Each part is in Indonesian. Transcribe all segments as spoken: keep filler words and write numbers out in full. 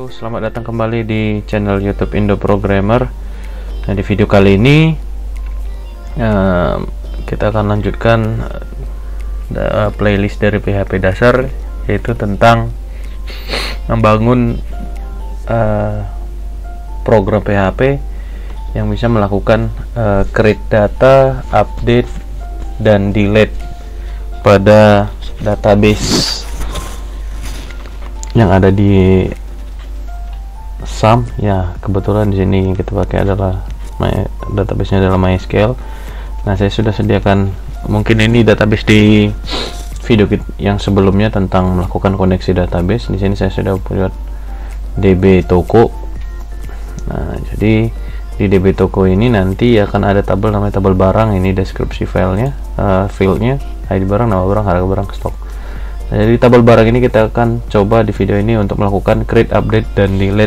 Halo, selamat datang kembali di channel YouTube Indo Programmer. Nah, di video kali ini uh, kita akan lanjutkan uh, playlist dari P H P dasar, yaitu tentang membangun uh, program P H P yang bisa melakukan uh, create data, update, dan delete pada database yang ada di S A M. Ya, kebetulan di sini yang kita pakai adalah my, database-nya adalah MySQL. Nah, saya sudah sediakan, mungkin ini database di video yang sebelumnya tentang melakukan koneksi database. Di sini saya sudah buat D B toko. Nah, jadi di D B toko ini nanti akan ada tabel namanya tabel barang. Ini deskripsi filenya, uh, fieldnya, I D barang, nama barang, harga barang, stok. Nah, jadi tabel barang ini kita akan coba di video ini untuk melakukan create, update, dan delete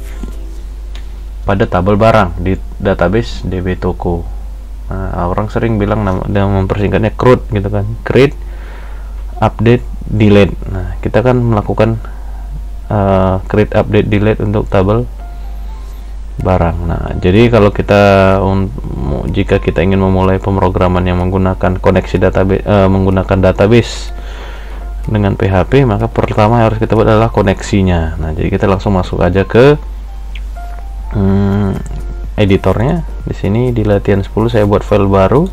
pada tabel barang di database D B toko. Nah, orang sering bilang nama dan mempersingkatnya CRUD gitu kan, create, update, delete. Nah, kita akan melakukan uh, create, update, delete untuk tabel barang. Nah, jadi kalau kita um, jika kita ingin memulai pemrograman yang menggunakan koneksi database, uh, menggunakan database dengan P H P, maka pertama yang harus kita buat adalah koneksinya. Nah, jadi kita langsung masuk aja ke Hmm, editornya. Di sini di latihan sepuluh saya buat file baru.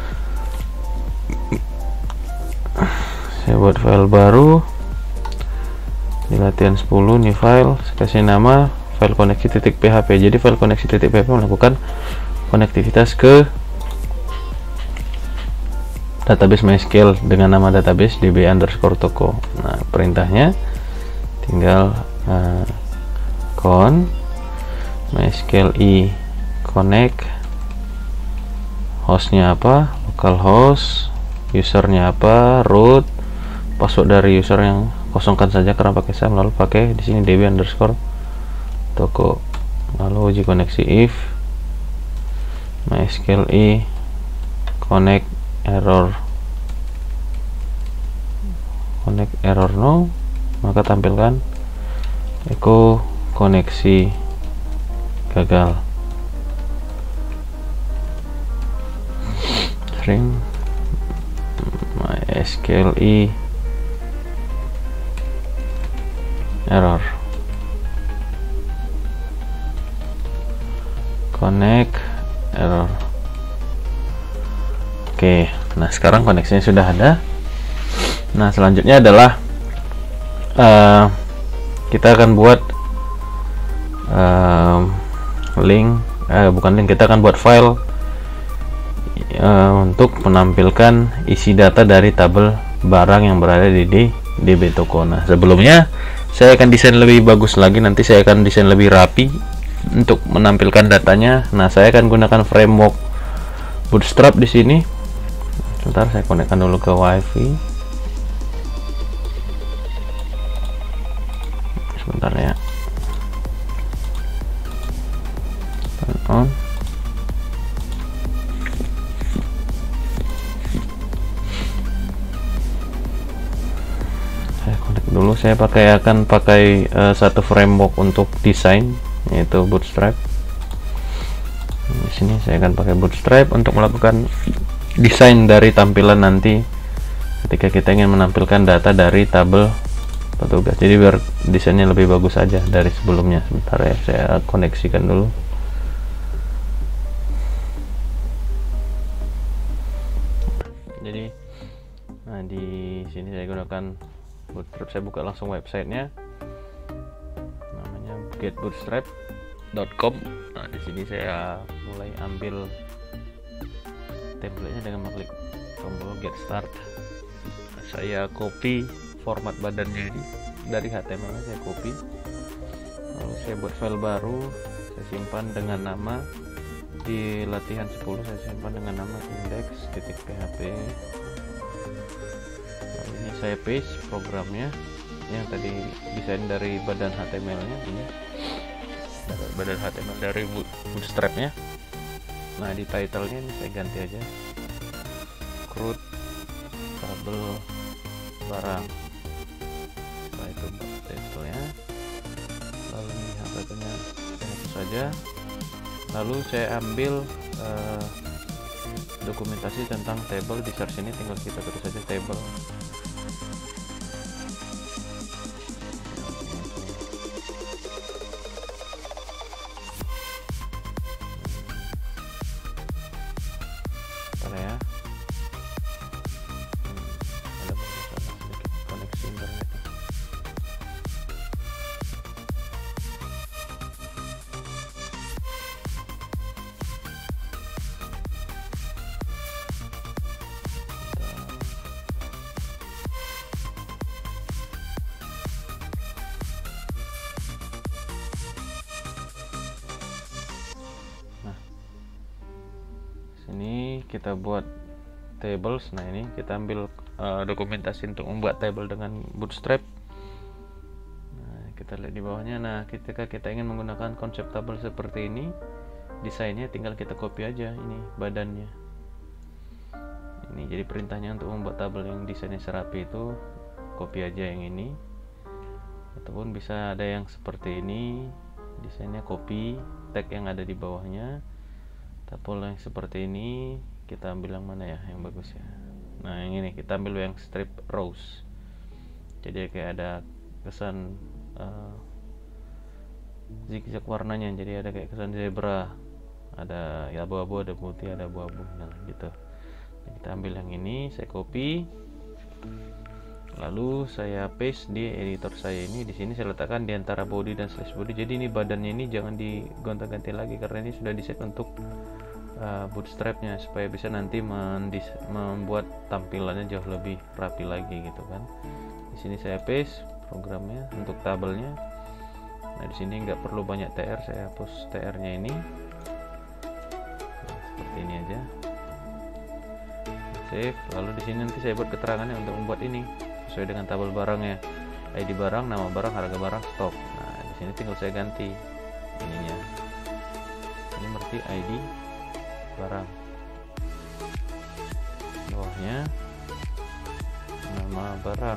Saya buat file baru di latihan sepuluh, nih file, saya kasih nama file koneksi titik php. Jadi file koneksi titik php melakukan konektivitas ke database MySQL dengan nama database db underscore toko. Nah, perintahnya tinggal uh, con MySQL i connect, hostnya apa, localhost, usernya apa, root, password dari user yang kosongkan saja karena pakai S A M, lalu pakai di sini db underscore toko, lalu uji koneksi if MySQL i connect error connect error no, maka tampilkan echo koneksi gagal. String MySQL i error connect error. Oke, nah sekarang koneksinya sudah ada. Nah, selanjutnya adalah uh, kita akan buat uh, link, eh, bukan link, kita akan buat file uh, untuk menampilkan isi data dari tabel barang yang berada di, di D B toko. Nah, sebelumnya saya akan desain lebih bagus lagi, nanti saya akan desain lebih rapi untuk menampilkan datanya. Nah, saya akan gunakan framework Bootstrap di sini. Sebentar, saya konekkan dulu ke WiFi. Sebentar ya. On. Saya connect dulu. Saya pakai akan pakai uh, satu framework untuk desain, yaitu Bootstrap. Di sini saya akan pakai Bootstrap untuk melakukan desain dari tampilan nanti ketika kita ingin menampilkan data dari tabel petugas. Jadi biar desainnya lebih bagus aja dari sebelumnya. Sebentar ya, saya koneksikan dulu. Jadi, nah di sini saya gunakan Bootstrap. Saya buka langsung websitenya, namanya get bootstrap dot com. Nah, di sini saya mulai ambil template-nya dengan mengklik tombol get start. Saya copy format badannya ini dari H T M L, saya copy, lalu saya buat file baru, saya simpan dengan nama di latihan sepuluh, saya simpan dengan nama index.php. Lalu ini saya paste programnya yang tadi desain dari badan H T M L nya, ini badan H T M L dari Bootstrap nya. Nah, di title nya ini saya ganti aja CRUD tabel barang. Setelah itu title nya, lalu aja. Lalu saya ambil uh, dokumentasi tentang table. Di search ini tinggal kita tulis saja table. Bentar ya. Hmm, ada masalah sedikit koneksi internet. Ini kita buat tables. Nah, ini kita ambil uh, dokumentasi untuk membuat table dengan Bootstrap. Nah, kita lihat di bawahnya. Nah, ketika kita ingin menggunakan konsep tabel seperti ini, desainnya tinggal kita copy aja ini badannya. Ini jadi perintahnya untuk membuat tabel yang desainnya serapi itu copy aja yang ini. Ataupun bisa ada yang seperti ini, desainnya copy tag yang ada di bawahnya. Tabel yang seperti ini kita ambil yang mana ya yang bagus ya. Nah, yang ini kita ambil yang strip rows, jadi kayak ada kesan uh, zigzag warnanya, jadi ada kayak kesan zebra, ada ya abu-abu, ada putih, ada abu-abu, nah gitu. Jadi kita ambil yang ini, saya copy, lalu saya paste di editor saya ini. Di sini saya letakkan di antara body dan slash body. Jadi ini badannya ini jangan digonta-ganti lagi karena ini sudah di set untuk uh, bootstrapnya, supaya bisa nanti membuat tampilannya jauh lebih rapi lagi gitu kan. Di sini saya paste programnya untuk tabelnya. Nah, di sini nggak perlu banyak tr, saya hapus tr-nya ini. Nah, seperti ini aja. Save. Lalu di sini nanti saya buat keterangannya untuk membuat ini sesuai dengan tabel barangnya, I D barang, nama barang, harga barang, stok. Nah, di sini tinggal saya ganti ininya. Ini berarti I D barang, bawahnya nama barang.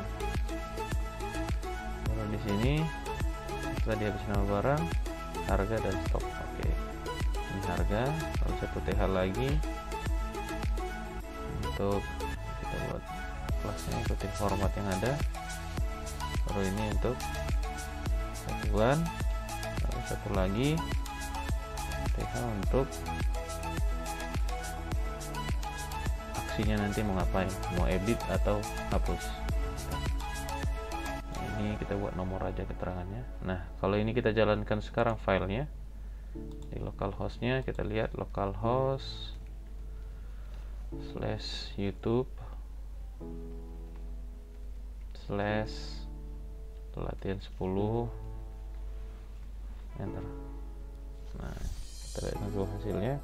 Lalu di sini setelah dia habis nama barang, harga dan stok. Oke, ini harga. Lalu saya putih lagi untuk kita buat kelasnya, ikutin format yang ada. Baru ini untuk satuan, lalu satu lagi T H untuk aksinya nanti mau ngapain, mau edit atau hapus. Nah, ini kita buat nomor aja keterangannya. Nah, kalau ini kita jalankan sekarang filenya di localhostnya, kita lihat localhost slash YouTube slash latihan sepuluh, enter. Nah, kita lihat dulu hasilnya.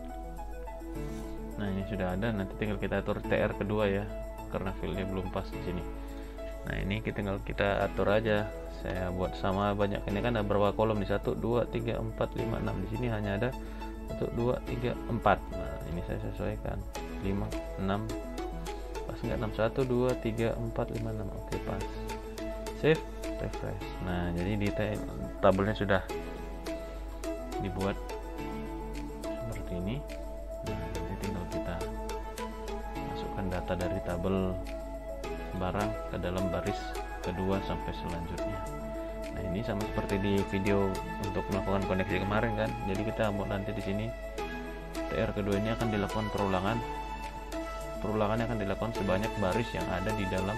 Nah, ini sudah ada. Nanti tinggal kita atur tr kedua ya, karena fieldnya belum pas di sini. Nah, ini kita tinggal kita atur aja. Saya buat sama banyak, ini kan ada berapa kolom di satu, dua, tiga, empat, lima, enam. Di sini hanya ada satu, dua, tiga, empat. Nah, ini saya sesuaikan lima, enam, pas nggak enam, satu, dua, tiga, empat, lima, enam. Oke, pas. Save, refresh. Nah, jadi di tabelnya sudah dibuat seperti ini. Nah, nanti tinggal kita masukkan data dari tabel barang ke dalam baris kedua sampai selanjutnya. Nah, ini sama seperti di video untuk melakukan koneksi kemarin kan. Jadi kita mau nanti di sini tr kedua ini akan dilakukan perulangan. Perulangannya akan dilakukan sebanyak baris yang ada di dalam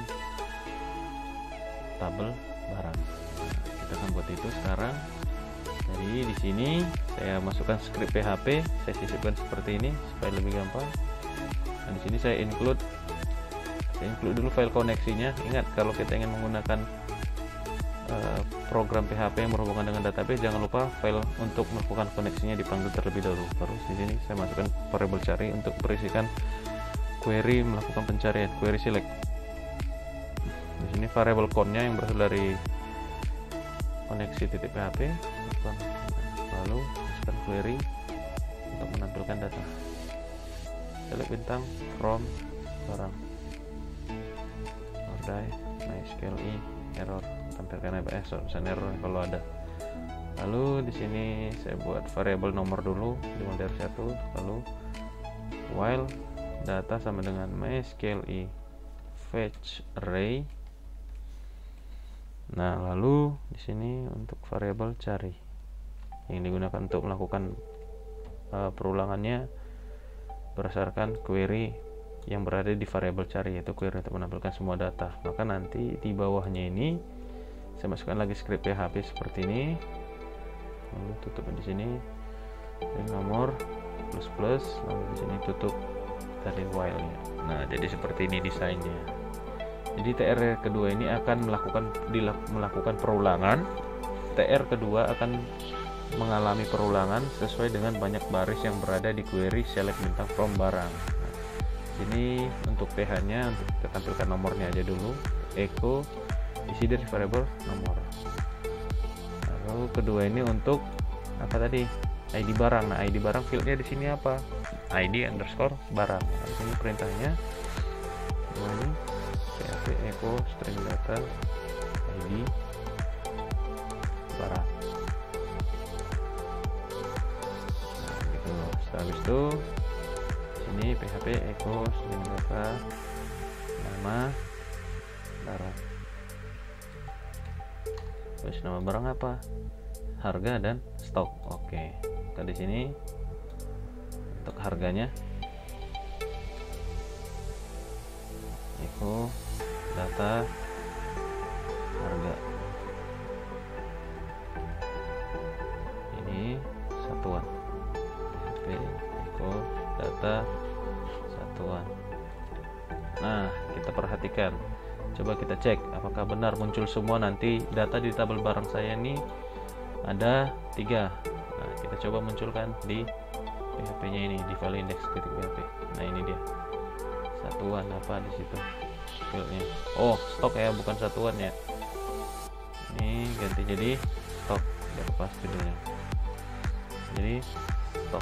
tabel barang. Nah, kita akan buat itu sekarang. Jadi di sini saya masukkan script P H P, saya sisipkan seperti ini supaya lebih gampang. Nah, di sini saya include saya include dulu file koneksinya. Ingat, kalau kita ingin menggunakan uh, program P H P yang berhubungan dengan database, jangan lupa file untuk melakukan koneksinya dipanggil terlebih dahulu. Baru di sini saya masukkan variable cari untuk berisikan query melakukan pencarian, query select. Di sini variable count-nya yang berasal dari koneksi titik P H P. Lalu masukkan query untuk menampilkan data. Select bintang from barang. Ordai, MySQL error, tampilkan A B S, misalnya error kalau ada. Lalu di sini saya buat variabel nomor dulu, dimulai dari satu, lalu while data sama dengan mysql i fetch array. Nah, lalu di sini untuk variabel cari yang digunakan untuk melakukan uh, perulangannya berdasarkan query yang berada di variabel cari, yaitu query untuk menampilkan semua data. Maka nanti di bawahnya ini saya masukkan lagi script P H P seperti ini. Lalu tutup di sini link nomor plus plus, lalu di sini tutup dari while-nya. Nah, jadi seperti ini desainnya. Jadi T R kedua ini akan melakukan melakukan perulangan. T R kedua akan mengalami perulangan sesuai dengan banyak baris yang berada di query select bintang from barang. Nah, sini untuk T H-nya untuk kita tampilkan nomornya aja dulu. Echo isi dari variabel nomor. Lalu kedua ini untuk apa tadi? I D barang. Nah, I D barang fieldnya di sini apa? I D underscore barang. Nah, di sini perintahnya ini php echo string data I D barang. Nah, gitu. Setelah itu sini php echo string data nama barang. Terus nama barang apa? Harga dan stok. Oke. Kita di sini untuk harganya echo data harga. Ini satuan. Php echo data satuan. Nah, kita perhatikan. Coba kita cek apakah benar muncul semua. Nanti data di tabel barang saya ini ada tiga. Nah, kita coba munculkan di P H P-nya ini, di file index.php. Nah, ini dia. Satuan apa di situ? File-nya. Oh, stok ya, bukan satuan ya. Ini ganti jadi stok, biar pas judulnya. Jadi stok.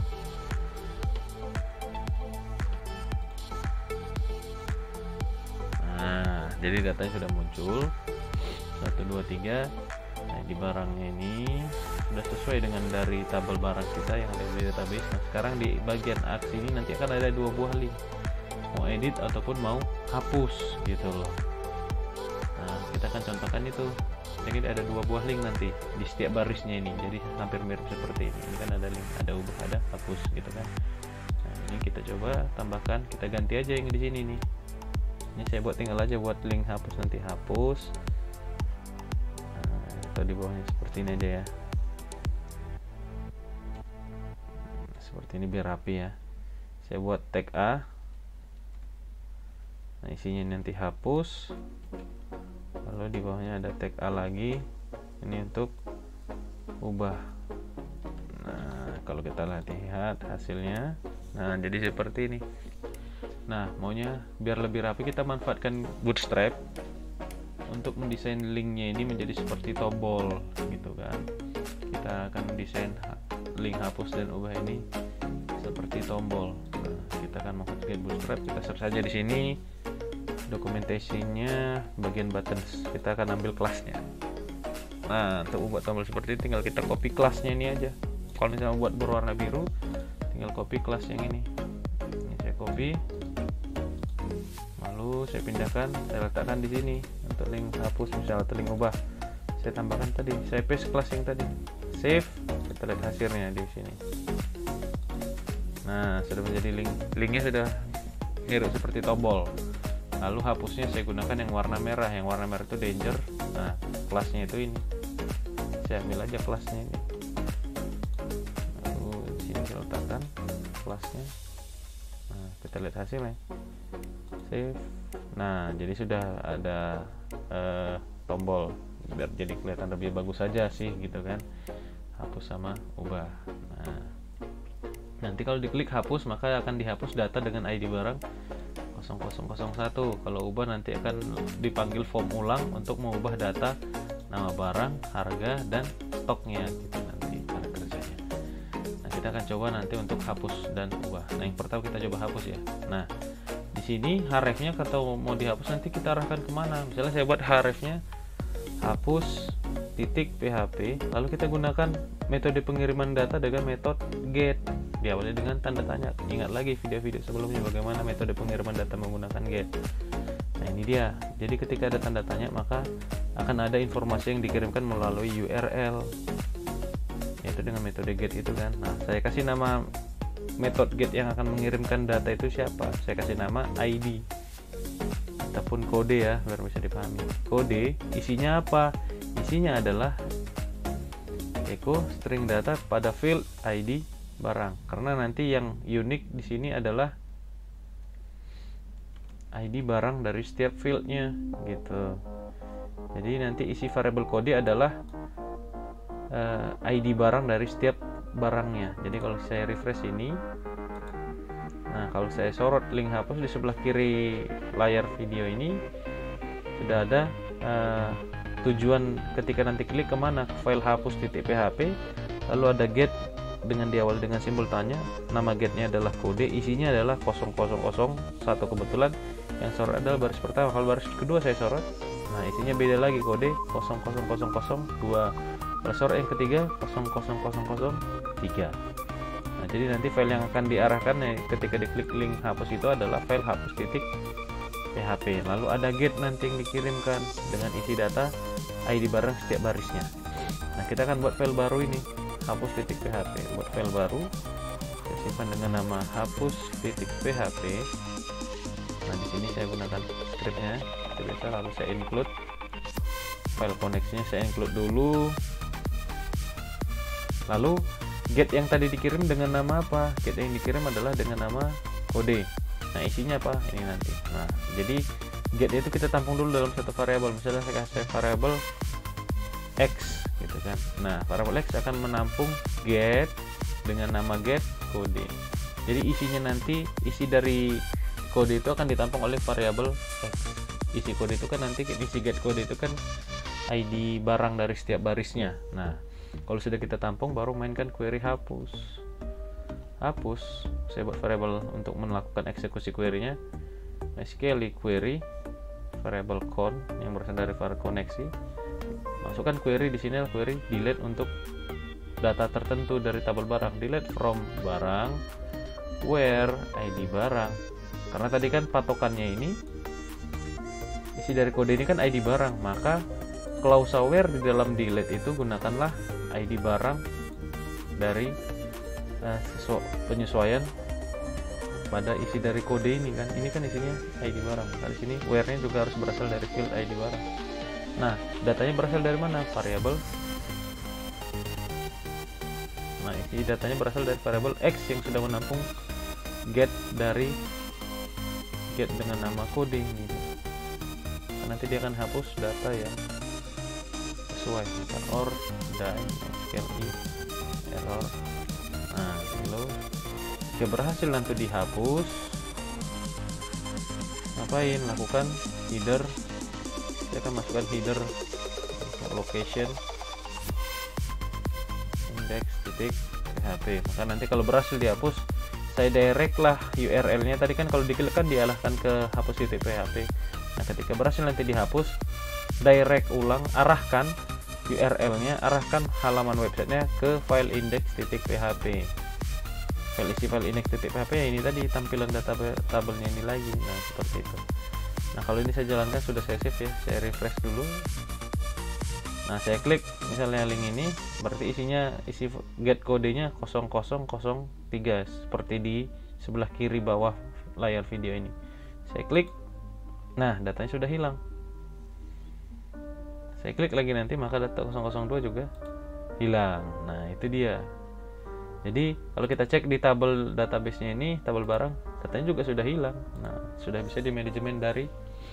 Nah, jadi datanya sudah muncul satu dua tiga. Nah, di barangnya ini sudah sesuai dengan dari tabel barang kita yang ada di database. Nah, sekarang di bagian aksi ini nanti akan ada dua buah link, mau edit ataupun mau hapus gitu loh. Nah, kita akan contohkan itu. Jadi ada dua buah link nanti di setiap barisnya ini, jadi hampir mirip seperti ini. Ini kan ada link, ada ubah, ada hapus gitu kan. Nah, ini kita coba tambahkan, kita ganti aja yang di sini nih. Ini saya buat tinggal aja buat link hapus, nanti hapus. Nah, atau di bawahnya seperti ini aja ya. Seperti ini biar rapi ya. Saya buat tag A. Nah, isinya nanti hapus. Lalu di bawahnya ada tag A lagi. Ini untuk ubah. Nah, kalau kita lihat hasilnya, nah jadi seperti ini. Nah, maunya biar lebih rapi, kita manfaatkan Bootstrap untuk mendesain linknya ini menjadi seperti tombol gitu kan. Kita akan mendesain link hapus dan ubah ini seperti tombol. Nah, kita akan manfaatkan Bootstrap. Kita search saja di sini dokumentasinya bagian buttons. Kita akan ambil kelasnya. Nah, untuk membuat tombol seperti ini tinggal kita copy kelasnya ini aja. Kalau misalnya buat berwarna biru, tinggal copy kelas yang ini. Ini saya copy. Lalu saya pindahkan, saya letakkan di sini untuk link hapus misalnya atau link ubah. Saya tambahkan tadi, saya paste kelas yang tadi. Save, kita lihat hasilnya di sini. Nah, sudah menjadi link. Linknya sudah mirip seperti tombol. Lalu hapusnya saya gunakan yang warna merah. Yang warna merah itu danger. Nah, kelasnya itu ini. Saya ambil aja kelasnya ini. Lalu di sini saya letakkan kelasnya. Nah, kita lihat hasilnya. Save. Nah, jadi sudah ada uh, tombol biar jadi kelihatan lebih bagus saja sih gitu kan. Hapus sama ubah. Nah, nanti kalau diklik hapus maka akan dihapus data dengan I D barang nol nol nol satu. Kalau ubah nanti akan dipanggil form ulang untuk mengubah data nama barang, harga, dan stoknya gitu nanti cara kerjanya. Nah, kita akan coba nanti untuk hapus dan ubah. Nah, yang pertama kita coba hapus ya. Nah, di sini hrefnya kalau mau dihapus nanti kita arahkan kemana? Misalnya saya buat hrefnya hapus titik php, lalu kita gunakan metode pengiriman data dengan metode get, diawali dengan tanda tanya. Ingat lagi video-video sebelumnya bagaimana metode pengiriman data menggunakan get. Nah ini dia, jadi ketika ada tanda tanya maka akan ada informasi yang dikirimkan melalui U R L, yaitu dengan metode get itu kan. Nah saya kasih nama metode get yang akan mengirimkan data itu siapa, saya kasih nama I D ataupun kode ya, biar bisa dipahami. Kode isinya apa? Isinya adalah echo string data pada field I D barang, karena nanti yang unik di sini adalah I D barang dari setiap fieldnya gitu. Jadi nanti isi variabel kode adalah uh, I D barang dari setiap barangnya. Jadi kalau saya refresh ini, nah kalau saya sorot link hapus di sebelah kiri layar video ini sudah ada uh, tujuan ketika nanti klik kemana, ke file hapus titik php, lalu ada get dengan diawali dengan simbol tanya, nama getnya adalah kode, isinya adalah nol nol nol satu, kebetulan yang sorot adalah baris pertama. Kalau baris kedua saya sorot, nah isinya beda lagi, kode nol nol nol nol dua. Kalau sorot yang ketiga nol nol nol nol tiga. Nah jadi nanti file yang akan diarahkan ya, ketika diklik link hapus itu adalah file hapus titik php, lalu ada get nanti yang dikirimkan dengan isi data I D barang setiap barisnya. Nah kita akan buat file baru ini, hapus titik php. Buat file baru saya simpan dengan nama hapus titik php. Nah di sini saya gunakan scriptnya seperti biasa, lalu saya include file koneksinya, saya include dulu. Lalu get yang tadi dikirim dengan nama apa? Get yang dikirim adalah dengan nama kode. Nah isinya apa? Ini nanti. Nah jadi get itu kita tampung dulu dalam satu variabel. Misalnya saya kasih variabel x gitu kan. Nah variabel x akan menampung get dengan nama get kode. Jadi isinya nanti, isi dari kode itu akan ditampung oleh variabel x. Isi kode itu kan nanti, isi get kode itu kan I D barang dari setiap barisnya. Nah kalau sudah kita tampung, baru mainkan query hapus. Hapus, saya buat variabel untuk melakukan eksekusi query-nya. MySQL query variabel con yang berasal dari var koneksi. Masukkan query di sini, query delete untuk data tertentu dari tabel barang. Delete from barang where I D barang. Karena tadi kan patokannya ini, isi dari kode ini kan I D barang, maka klausa where di dalam delete itu gunakanlah I D barang dari uh, sesu penyesuaian pada isi dari kode ini kan. Ini kan isinya I D barang. Nah, di sini where-nya juga harus berasal dari field I D barang. Nah, datanya berasal dari mana? Variabel. Nah, isi datanya berasal dari variabel x yang sudah menampung get dari get dengan nama kode ini. Nah, nanti dia akan hapus data yang sesuai, misalkan or die SQL error. Nah lalu jika berhasil nanti dihapus, ngapain? Lakukan header. Saya akan masukkan header location index titik php. Maka nanti kalau berhasil dihapus, saya direct lah U R L nya. Tadi kan kalau diklik kan dialahkan ke hapus titik php. Nah ketika berhasil nanti dihapus, direct ulang, arahkan U R L-nya, arahkan halaman websitenya ke file index.php. File isi file index.php ya ini tadi, tampilan data tabelnya ini lagi. Nah seperti itu. Nah kalau ini saya jalankan, sudah saya save ya, saya refresh dulu. Nah saya klik misalnya link ini, berarti isinya, isi get kodenya nol nol nol tiga seperti di sebelah kiri bawah layar video ini. Saya klik, nah datanya sudah hilang. Saya klik lagi nanti, maka data nol nol dua juga hilang. Nah itu dia. Jadi kalau kita cek di tabel database-nya ini, tabel barang, datanya juga sudah hilang. Nah sudah bisa di manajemen dari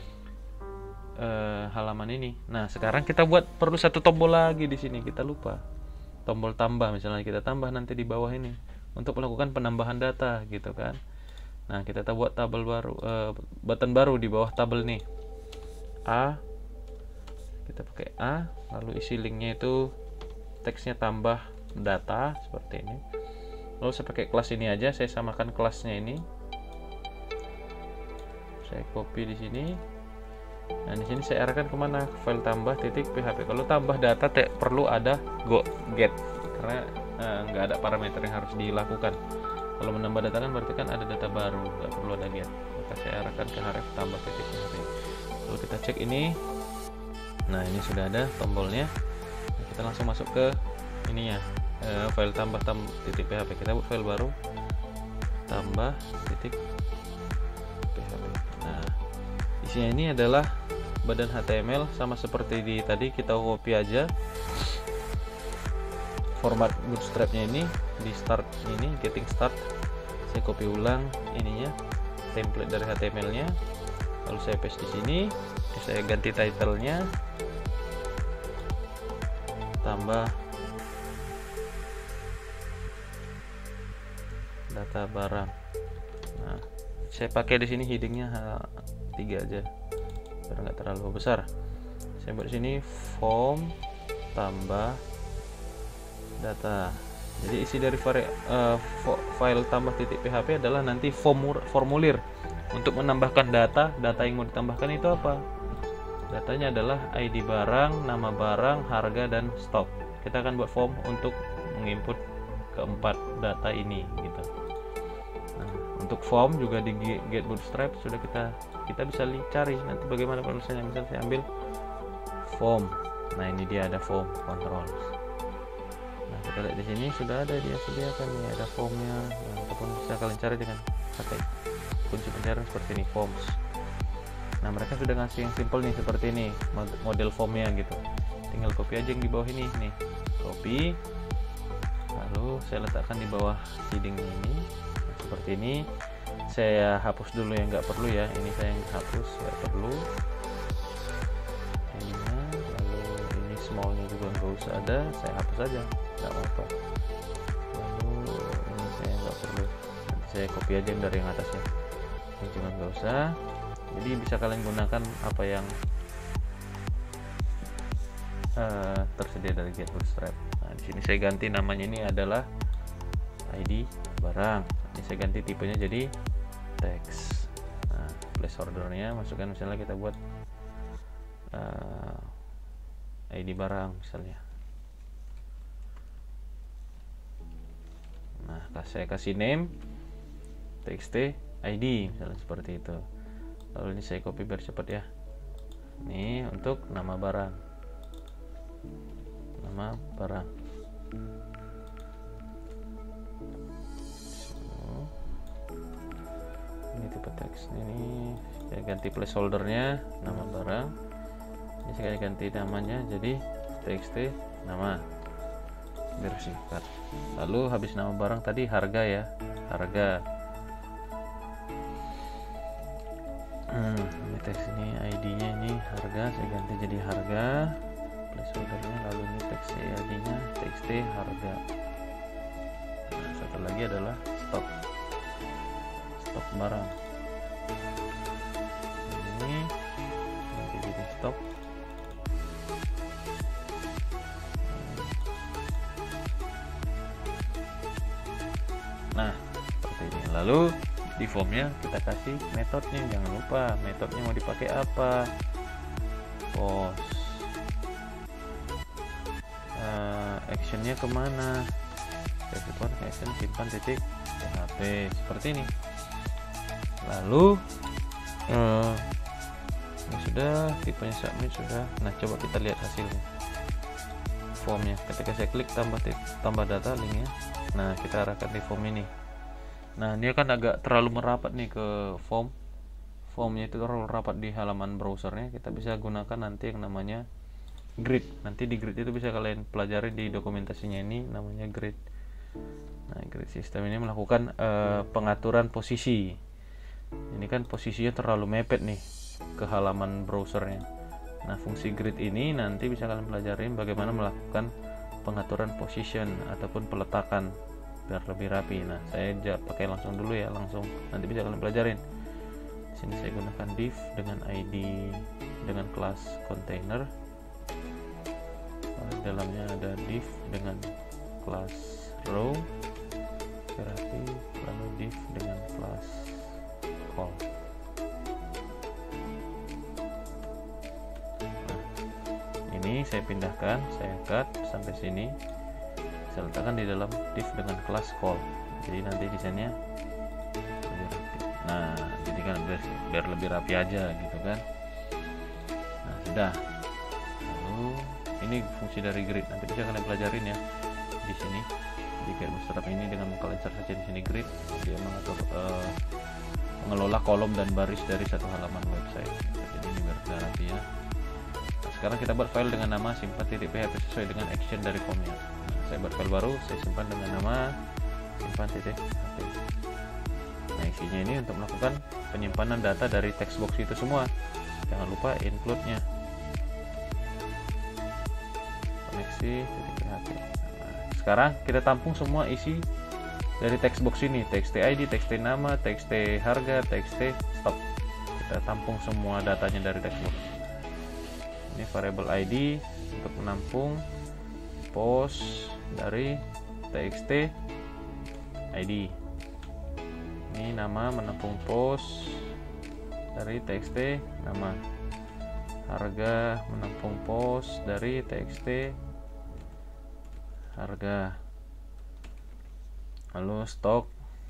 uh, halaman ini. Nah sekarang kita buat perlu satu tombol lagi di sini, kita lupa. Tombol tambah, misalnya kita tambah nanti di bawah ini untuk melakukan penambahan data gitu kan. Nah kita buat tabel baru, uh, button baru di bawah tabel nih. A, kita pakai A, lalu isi linknya itu teksnya tambah data seperti ini. Lalu saya pakai kelas ini aja, saya samakan kelasnya ini. Saya copy di sini. Nah di sini saya arahkan kemana? File tambah titik php. Kalau tambah data te, perlu ada go get, karena eh, nggak ada parameter yang harus dilakukan. Kalau menambah data kan berarti kan ada data baru, nggak perlu ada get. Maka saya arahkan ke href tambah titik php. Lalu kita cek ini. Nah ini sudah ada tombolnya. Nah, kita langsung masuk ke ininya, eh, file tambah tam titik php. Kita buat file baru, tambah titik php. Nah isinya ini adalah badan H T M L, sama seperti di tadi, kita copy aja format bootstrapnya ini di start ini, getting start. Saya copy ulang ininya, template dari H T M L-nya, lalu saya paste di sini. Saya ganti title-nya, tambah data barang. Nah, saya pakai di sini headingnya H tiga aja, biar nggak terlalu besar. Saya buat di sini form tambah data. Jadi isi dari vari, uh, file tambah titik php adalah nanti formur, formulir untuk menambahkan data. Data yang mau ditambahkan itu apa? Datanya adalah I D barang, nama barang, harga, dan stok. Kita akan buat form untuk menginput keempat data ini gitu. Nah, untuk form juga di get bootstrap sudah kita kita bisa cari nanti bagaimana penulisannya. Misalnya saya ambil form. Nah ini dia ada form control. Nah kita lihat di sini sudah ada, dia sediakan nih ada formnya. Nah, ataupun bisa kalian cari dengan kata kunci pencarian seperti ini, forms. Nah mereka sudah ngasih yang simple nih seperti ini model formnya gitu. Tinggal copy aja yang di bawah ini nih, copy. Lalu saya letakkan di bawah heading ini. Nah, seperti ini. Saya hapus dulu yang nggak perlu ya. Ini saya yang hapus, nggak perlu. Ininya, lalu ini smallnya juga nggak usah ada. Saya hapus aja, nggak apa-apa. Lalu ini saya nggak perlu. Nanti saya copy aja dari yang atasnya. Ini juga nggak usah. Jadi bisa kalian gunakan apa yang uh, tersedia dari get bootstrap. Nah, di sini saya ganti namanya, ini adalah I D barang. Ini saya ganti tipenya jadi teks. Nah, placeholdernya masukkan, misalnya kita buat uh, I D barang misalnya. Nah, saya kasih name txt I D misalnya seperti itu. Lalu ini saya copy biar cepat ya. Ini untuk nama barang, nama barang. So, ini tipe teks. Ini saya ganti placeholdernya nama barang. Ini saya ganti namanya jadi txt nama biar singkat. Lalu habis nama barang tadi harga ya, harga. Hmm, ini teks ini I D-nya ini harga, saya ganti jadi harga placeholdernya. Lalu ini teks I D-nya txt harga. Nah, satu lagi adalah stok, stok barang. Ini ganti jadi stok. Nah seperti ini. Lalu di formnya kita kasih metodenya, jangan lupa metodenya mau dipakai apa. Post, uh, actionnya kemana, respon action simpan titik php seperti ini. Lalu uh, ini sudah, tipenya submit sudah. Nah coba kita lihat hasilnya formnya. Ketika saya klik tambah tambah data linknya, nah kita arahkan di form ini. Nah ini kan agak terlalu merapat nih ke form, formnya itu terlalu rapat di halaman browsernya. Kita bisa gunakan nanti yang namanya grid. Nanti di grid itu bisa kalian pelajari di dokumentasinya, ini namanya grid. Nah grid system ini melakukan uh, pengaturan posisi. Ini kan posisinya terlalu mepet nih ke halaman browsernya. Nah fungsi grid ini nanti bisa kalian pelajarin bagaimana melakukan pengaturan position ataupun peletakan biar lebih rapi. Nah saya pakai langsung dulu ya, langsung nanti bisa kalian pelajarin. Di sini saya gunakan div dengan I D dengan kelas container. Di dalamnya ada div dengan kelas row rapi, lalu div dengan kelas call. ini saya pindahkan, saya cut sampai sini, saya letakkan di dalam div dengan kelas call. Jadi nanti desainnya lebih rapi. Nah, jadi kan biar, biar lebih rapi aja gitu kan. Nah, sudah. Lalu ini fungsi dari grid, nanti bisa kalian pelajarin ya di sini. Di Get Bootstrap ini dengan kalian insert saja di sini grid, dia mengatur uh, mengelola kolom dan baris dari satu halaman website. Jadi ini biar lebih rapi ya. Nah, sekarang kita buat file dengan nama simpan.php sesuai dengan action dari formnya. Nah, saya buat file baru, saya simpan dengan nama simpan.php. Nah, isinya ini untuk melakukan penyimpanan data dari text box itu semua. Jangan lupa include-nya. Koneksi .php. Nah, sekarang kita tampung semua isi dari text box ini, txt I D, txt nama, txt harga, txt stop. Kita tampung semua datanya dari text box. Ini variable I D untuk menampung post dari txt I D. Ini nama menampung post dari txt nama. Harga menampung post dari txt harga. Lalu stok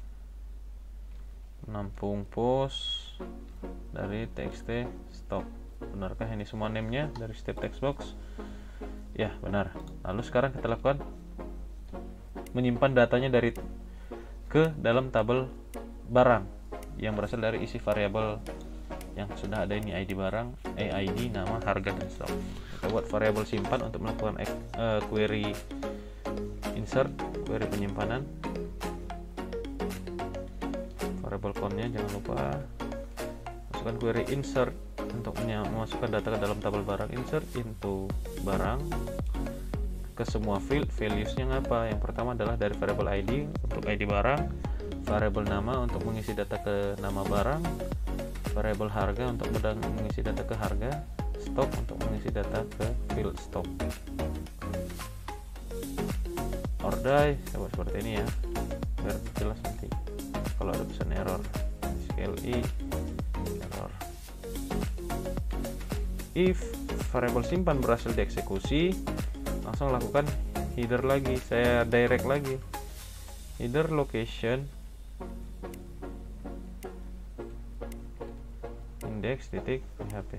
menampung post dari txt stok. Benarkah ini semua name-nya dari setiap text box? Ya, benar. Lalu sekarang kita lakukan menyimpan datanya dari ke dalam tabel barang yang berasal dari isi variabel yang sudah ada ini, I D barang, eh, I D, nama, harga, dan stok. Kita buat variabel simpan untuk melakukan uh, query insert, query penyimpanan. Variable count-nya jangan lupa masukkan query insert untuk memasukkan data ke dalam tabel barang. Insert into barang ke semua field. Values-nya apa? Yang pertama adalah dari variable I D untuk I D barang, variable nama untuk mengisi data ke nama barang, variable harga untuk mengisi data ke harga, stok untuk mengisi data ke field stok. Ordai saya buat seperti ini ya biar jelas nanti kalau ada pesan error. Scale I error. If variable simpan berhasil dieksekusi, langsung lakukan header lagi. Saya direct lagi header location index titik php.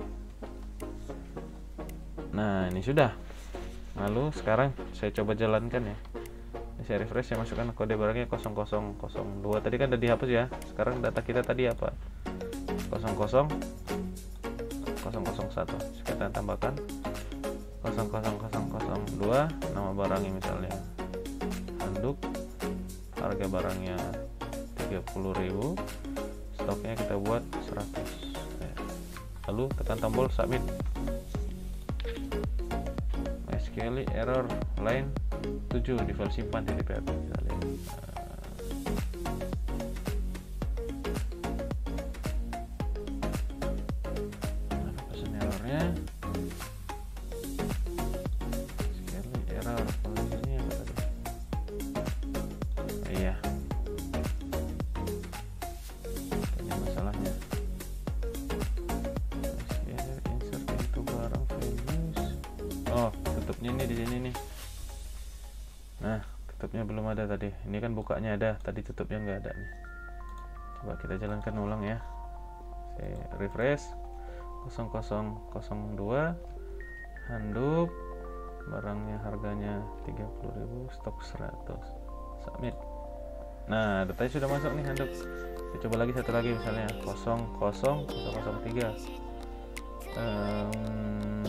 Nah, ini sudah. Lalu sekarang saya coba jalankan ya. Saya refresh, saya masukkan kode barangnya nol nol nol dua. Tadi kan udah dihapus ya. Sekarang data kita tadi apa? nol nol nol nol satu. Kita tambahkan nol nol nol nol dua, nama barangnya misalnya handuk, harga barangnya tiga puluh ribu, stoknya kita buat seratus. Lalu tekan tombol submit. MySQL error line tujuh di file simpan di php misalnya. Nah, pesan errornya MySQL error posisinya apa tadi? Oh, iya, ini masalahnya. MySQL insert into barang values. Oh, tutupnya ini di sini nih. Nah, tutupnya belum ada tadi. Ini kan bukanya ada, tadi tutupnya nggak ada nih. Coba kita jalankan ulang ya. Saya refresh. nol nol nol dua, handuk, barangnya harganya tiga puluh ribu, stok seratus. Submit. Nah, datanya sudah masuk nih handuk. Saya coba lagi satu lagi misalnya nol nol nol nol tiga. Um,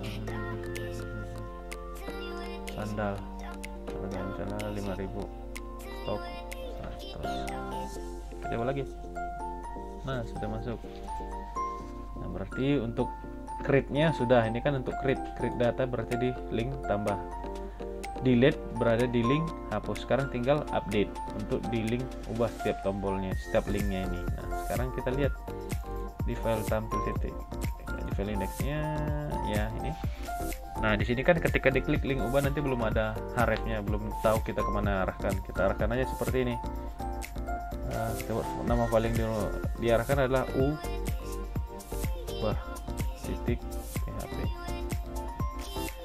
sandal harga misalnya lima ribu, stok seratus. Kita coba lagi. Nah, sudah masuk. Nah, berarti untuk create-nya sudah. Ini kan untuk create create data berarti di link tambah, delete berada di link hapus. Sekarang tinggal update untuk di link, ubah setiap tombolnya, setiap linknya ini. Nah, sekarang kita lihat di file tampil titik, di file indexnya ya ini. Nah, di sini kan ketika diklik link ubah nanti belum ada hrefnya, belum tahu kita kemana arahkan. Kita arahkan aja seperti ini. Nah, nama paling di, diarahkan adalah u ubah titik php.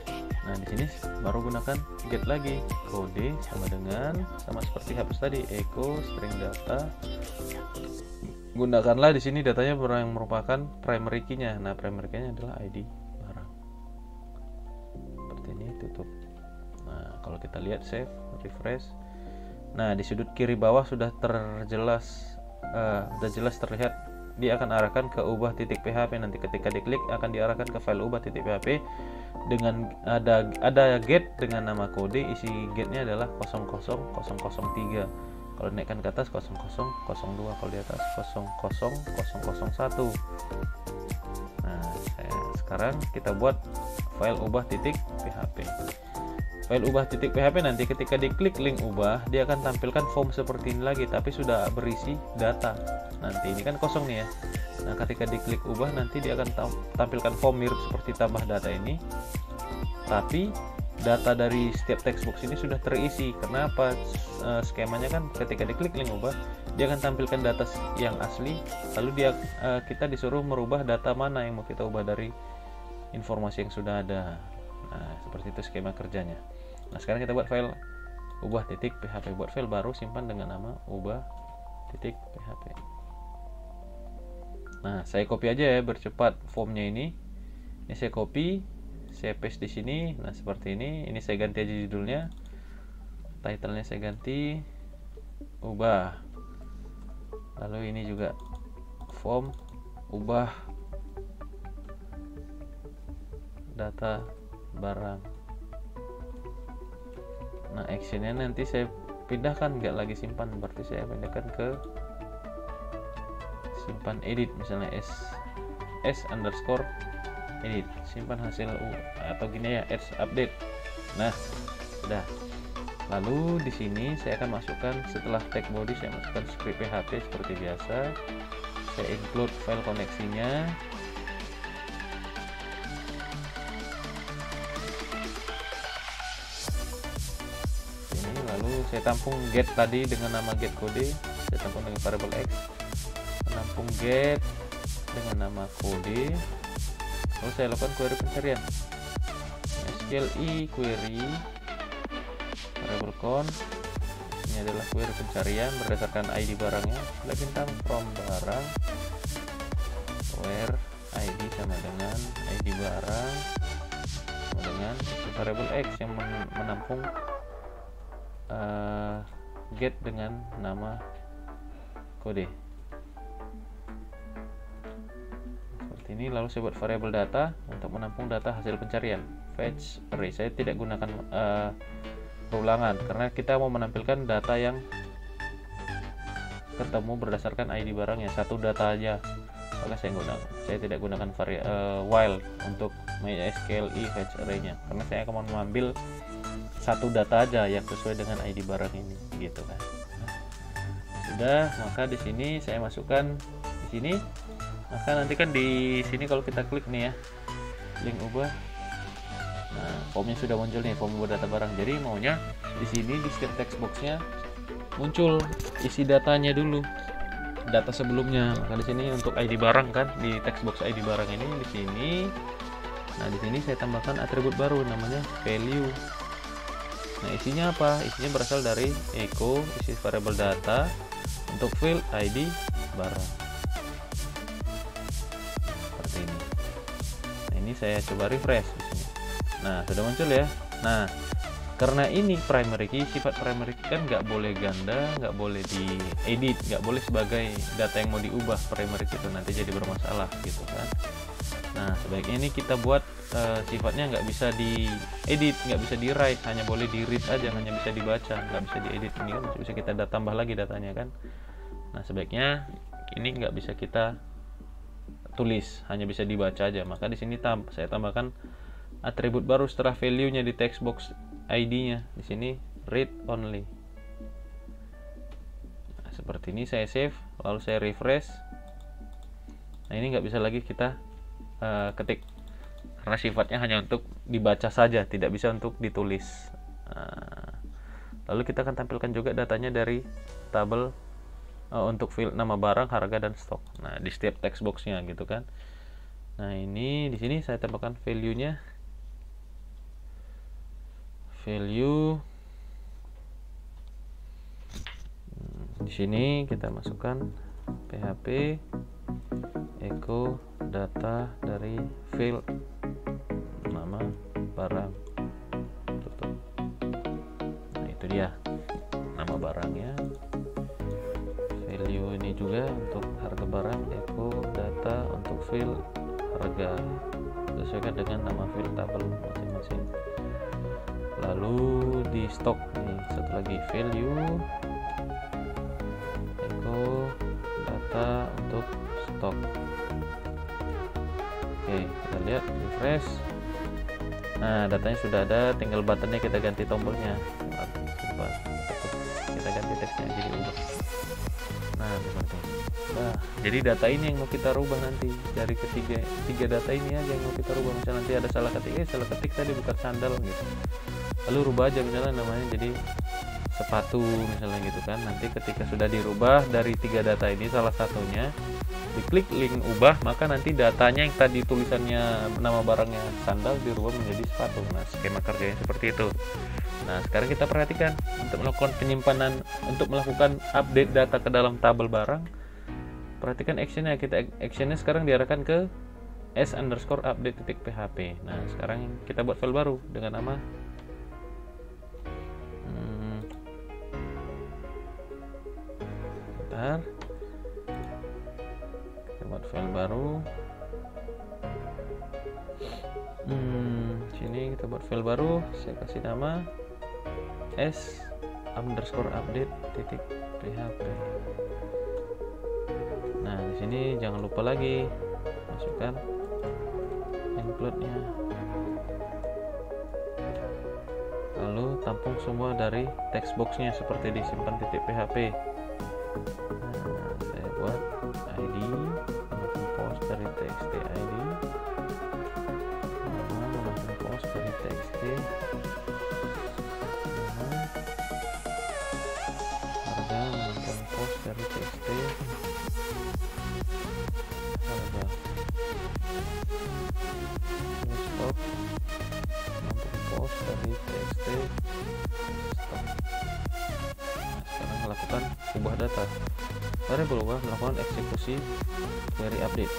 Nah, di sini baru gunakan get lagi, kode sama dengan sama seperti hapus tadi, echo string data. Gunakanlah di sini datanya yang merupakan primary key-nya. Nah, primary key-nya adalah I D barang. Seperti ini, tutup. Nah, kalau kita lihat save, refresh. Nah, di sudut kiri bawah sudah terjelas uh, sudah jelas terlihat dia akan arahkan ke ubah titik php. Nanti ketika diklik akan diarahkan ke file ubah titik php dengan ada ada get dengan nama kode. Isi getnya adalah nol nol nol nol tiga. Kalau naikkan ke atas nol nol nol dua, kalau di atas nol nol nol nol satu. Nah, saya, sekarang kita buat file ubah titik php. File ubah titik php nanti ketika diklik link ubah, dia akan tampilkan form seperti ini lagi, tapi sudah berisi data. Nanti ini kan kosong nih ya. Nah, ketika diklik ubah nanti dia akan tampilkan form mirip seperti tambah data ini, tapi data dari setiap textbox ini sudah terisi. Kenapa? E, skemanya kan ketika diklik link ubah, dia akan tampilkan data yang asli, lalu dia e, kita disuruh merubah data mana yang mau kita ubah dari informasi yang sudah ada. Nah, seperti itu skema kerjanya. Nah, sekarang kita buat file ubah titik php. Buat file baru, simpan dengan nama ubah titik php. Nah, saya copy aja ya, bercepat formnya ini. Ini saya copy, saya paste di sini. Nah, seperti ini. Ini saya ganti aja judulnya. Title-nya saya ganti ubah. Lalu ini juga form ubah data barang. Nah, actionnya nanti saya pindahkan, nggak lagi simpan, berarti saya pindahkan ke simpan edit, misalnya s s underscore edit, simpan hasil U, atau gini ya, s update. Nah, sudah. Lalu di sini saya akan masukkan, setelah tag body saya masukkan script php seperti biasa. Saya include file koneksinya. Lalu saya tampung get tadi dengan nama get kode, saya tampung dengan variable x, menampung get dengan nama kode, lalu saya lakukan query pencarian, S Q L I query variable count. Ini adalah query pencarian berdasarkan I D barangnya, pilih bintang from barang, where I D sama dengan I D barang sama dengan variable x yang menampung Uh, get dengan nama kode seperti ini. Lalu saya buat variable data untuk menampung data hasil pencarian, fetch array. Saya tidak gunakan uh, perulangan karena kita mau menampilkan data yang ketemu berdasarkan I D barangnya, satu data aja, maka saya gunakan saya tidak gunakan vari, uh, while untuk MySQL fetch array-nya, karena saya akan mengambil satu data aja yang sesuai dengan I D barang ini, gitu kan. Nah, sudah, maka di sini saya masukkan di sini, maka nanti kan di sini kalau kita klik nih ya, link ubah, nah formnya sudah muncul nih, form ubah data barang. Jadi maunya di sini di setiap text boxnya muncul isi datanya dulu, data sebelumnya. Maka di sini untuk I D barang kan, di text box I D barang ini di sini. Nah, di sini saya tambahkan atribut baru namanya value. Nah, isinya apa? Isinya berasal dari echo, isi variable data untuk field I D barang. Seperti ini. Nah, ini saya coba refresh di sini. Nah, sudah muncul ya. Nah, karena ini primary key, sifat primary key kan nggak boleh ganda, nggak boleh diedit, nggak boleh sebagai data yang mau diubah primary key itu, nanti jadi bermasalah gitu kan. Nah, sebaiknya ini kita buat uh, sifatnya nggak bisa diedit, nggak bisa di write, hanya boleh di read aja, hanya bisa dibaca, nggak bisa diedit. Ini kan bisa kita tambah lagi datanya kan. Nah, sebaiknya ini nggak bisa kita tulis, hanya bisa dibaca aja. Maka di sini tam saya tambahkan atribut baru setelah value-nya di text box I D-nya. Di sini read only. Nah, seperti ini saya save, lalu saya refresh. Nah, ini nggak bisa lagi kita Uh, ketik karena sifatnya hanya untuk dibaca saja, tidak bisa untuk ditulis. Uh, lalu kita akan tampilkan juga datanya dari tabel uh, untuk field nama barang, harga, dan stok. Nah, di setiap text boxnya gitu kan. Nah, ini di sini saya tambahkan value-nya value. Di sini kita masukkan php echo data dari field nama barang. Tutup. Nah, itu dia nama barangnya. Value ini juga untuk harga barang, echo data untuk field harga, sesuaikan dengan nama field tabel masing-masing. Lalu di stok nih, satu lagi value echo data untuk stok. Oke, kita lihat refresh. Nah, datanya sudah ada, tinggal buttonnya kita ganti tombolnya. Kita ganti teksnya jadi ubah. Nah, seperti ini. Nah, jadi data ini yang mau kita rubah nanti dari ketiga tiga data ini aja yang mau kita rubah. Misalnya nanti ada salah ketik, eh salah ketik tadi bukan sandal gitu. Lalu rubah aja misalnya namanya jadi sepatu misalnya gitu kan. Nanti ketika sudah dirubah dari tiga data ini salah satunya, diklik link ubah, maka nanti datanya yang tadi tulisannya nama barangnya sandal dirubah menjadi sepatu. Nah, skema kerjanya seperti itu. Nah, sekarang kita perhatikan untuk melakukan penyimpanan, untuk melakukan update data ke dalam tabel barang. Perhatikan actionnya, kita actionnya sekarang diarahkan ke s underscore update titik php. Nah, sekarang kita buat file baru dengan nama hmm, bentar. Kita buat file baru. Hmm, sini kita buat file baru. Saya kasih nama s underscore update titik php. Nah, di sini jangan lupa lagi masukkan include-nya. Lalu tampung semua dari text box-nya seperti disimpan titik php. Nah, saya buat id, post dari txt id, nama post dari txt, harga post dari txt, harga stok, post dari txt stok. Nah, sekarang lakukan ubah data. Mari berubah melakukan eksekusi query update.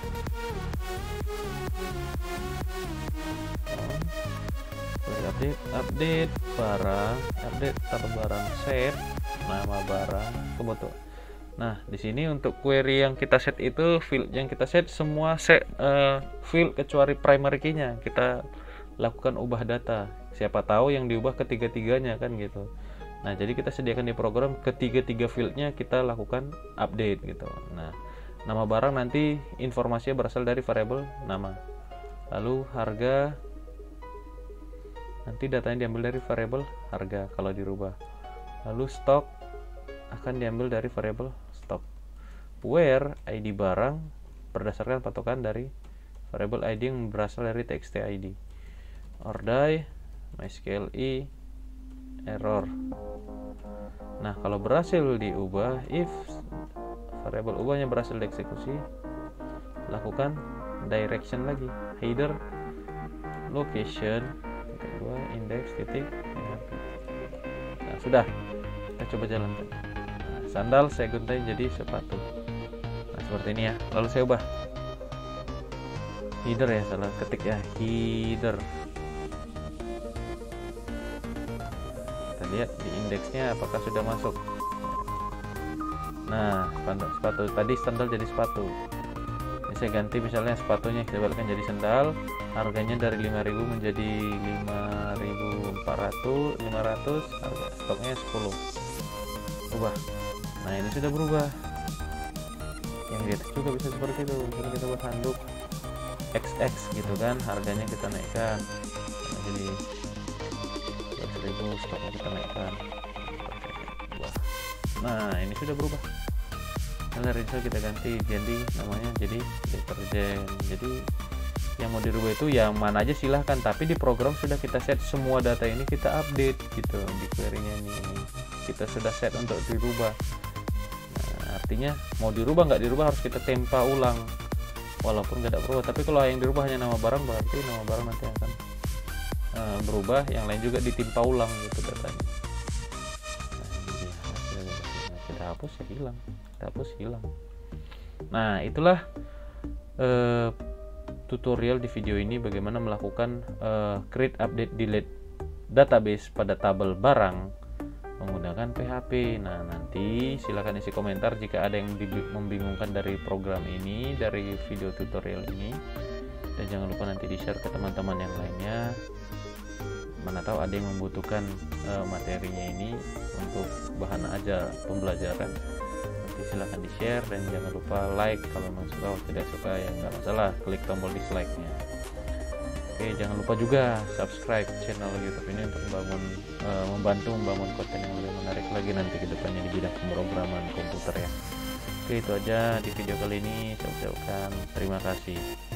Query update, update barang, update tabel barang, set nama barang, kebetulan. Nah, di sini untuk query yang kita set itu field yang kita set semua set uh, field kecuali primary key-nya. Kita lakukan ubah data. Siapa tahu yang diubah ketiga-tiganya kan gitu. Nah, jadi kita sediakan di program ketiga-tiga fieldnya kita lakukan update gitu. Nah, nama barang nanti informasinya berasal dari variabel nama. Lalu harga nanti datanya diambil dari variabel harga kalau dirubah. Lalu stok akan diambil dari variabel stok. Where I D barang berdasarkan patokan dari variabel I D yang berasal dari txt I D. Ordai mysql i error. Nah, kalau berhasil diubah, if variabel ubahnya berhasil dieksekusi, lakukan direction lagi, header location kedua index titik. Nah, sudah, kita coba jalankan. Nah, sandal saya gunting jadi sepatu. Nah, seperti ini ya. Lalu saya ubah header ya, salah ketik ya, header. Lihat di indeksnya apakah sudah masuk. Nah, sepatu tadi sandal jadi sepatu. Ini saya ganti misalnya sepatunya kita balikkan jadi sandal, harganya dari lima ribu menjadi lima ribu empat ratus, harga stoknya sepuluh. Ubah. Nah, ini sudah berubah. Yang di atas juga bisa seperti itu. Misalnya kita buat handuk X X gitu kan, harganya kita naikkan. Nah, jadi ribu stoknya kita naikkan. Nah, ini sudah berubah. Nah, rinso kita ganti jadi namanya jadi deterjen. Jadi yang mau dirubah itu yang mana aja silahkan, tapi di program sudah kita set semua data ini, kita update gitu di query-nya ini. Kita sudah set untuk dirubah. Nah, artinya mau dirubah nggak dirubah harus kita tempa ulang walaupun nggak ada berubah. Tapi kalau yang dirubah hanya nama barang, berarti nama barang nanti akan uh, uh, berubah, yang lain juga ditimpa ulang gitu datanya. Nah, ini dia hasilnya. Kita hapus ya hilang, kita hapus hilang. Nah, itulah uh, tutorial di video ini bagaimana melakukan uh, create, update, delete database pada tabel barang menggunakan P H P. Nah, nanti silakan isi komentar jika ada yang membingungkan dari program ini, dari video tutorial ini, dan jangan lupa nanti di share ke teman-teman yang lainnya, mana tahu ada yang membutuhkan uh, materinya ini untuk bahan aja pembelajaran. Nanti silakan di share dan jangan lupa like kalau memang suka. Kalau tidak suka ya nggak masalah, klik tombol dislike nya. Oke, jangan lupa juga subscribe channel YouTube ini untuk membangun, uh, membantu membangun konten yang lebih menarik lagi nanti ke depannya di bidang pemrograman komputer ya. Oke, itu aja di video kali ini. Saya ucapkan terima kasih.